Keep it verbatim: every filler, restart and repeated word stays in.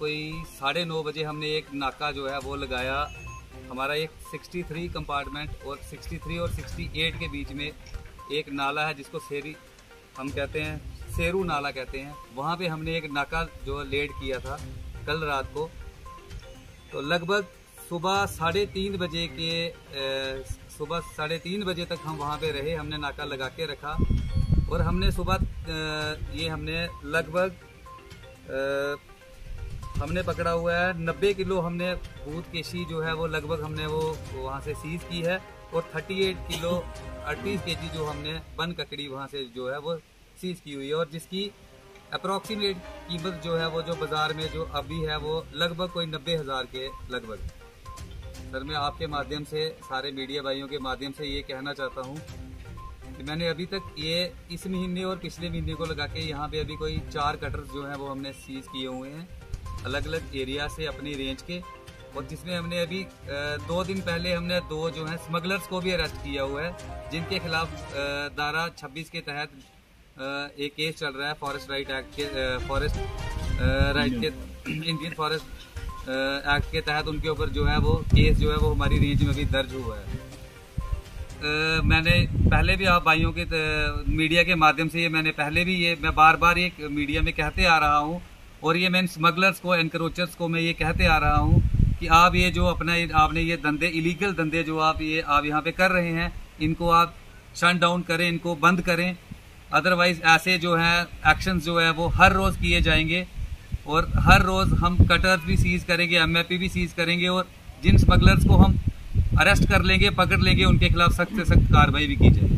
कोई साढ़े नौ बजे हमने एक नाका जो है वो लगाया। हमारा एक तिरसठ कंपार्टमेंट और तिरसठ और अड़सठ के बीच में एक नाला है जिसको सेरी हम कहते हैं, सेरू नाला कहते हैं। वहाँ पे हमने एक नाका जो लेड किया था कल रात को। तो लगभग सुबह साढ़े तीन बजे के सुबह साढ़े तीन बजे तक हम वहाँ पे रहे। हमने नाका लगा के रखा और हमने सुबह ये हमने लगभग हमने पकड़ा हुआ है नब्बे किलो हमने भूत केशी जो है वो लगभग हमने वो वहाँ से सीज की है। और अड़तीस किलो अड़तीस केजी जो हमने बन ककड़ी वहाँ से जो है वो सीज की हुई है। और जिसकी अप्रॉक्सीमेट कीमत जो है वो जो बाज़ार में जो अभी है वो लगभग कोई नब्बे हज़ार के लगभग। सर मैं आपके माध्यम से सारे मीडिया भाइयों के माध्यम से ये कहना चाहता हूँ कि मैंने अभी तक ये इस महीने और पिछले महीने को लगा के यहाँ पे अभी कोई चार कटर्स जो हैं वो हमने सीज किए हुए हैं अलग अलग एरिया से अपनी रेंज के। और जिसमें हमने अभी दो दिन पहले हमने दो जो हैं स्मगलर्स को भी अरेस्ट किया हुआ है जिनके खिलाफ धारा छब्बीस के तहत एक केस चल रहा है फॉरेस्ट राइट एक्ट के फॉरेस्ट राइट के इंडियन फॉरेस्ट एक्ट के तहत उनके ऊपर जो है वो केस जो है वो हमारी रेंज में भी दर्ज हुआ है। Uh, मैंने पहले भी आप भाइयों के मीडिया के माध्यम से ये मैंने पहले भी ये मैं बार बार एक मीडिया में कहते आ रहा हूँ और ये मैं स्मगलर्स को एनक्रोचर्स को मैं ये कहते आ रहा हूँ कि आप ये जो अपना आपने ये धंधे इलीगल धंधे जो आप ये आप यहाँ पे कर रहे हैं इनको आप शट डाउन करें, इनको बंद करें। अदरवाइज ऐसे जो है एक्शंस जो है वो हर रोज़ किए जाएंगे और हर रोज़ हम कटर्स भी सीज करेंगे, एम एफ पी भी सीज करेंगे और जिन स्मगलर्स को हम अरेस्ट कर लेंगे, पकड़ लेंगे, उनके खिलाफ सख्त से सख्त कार्रवाई भी की जाए।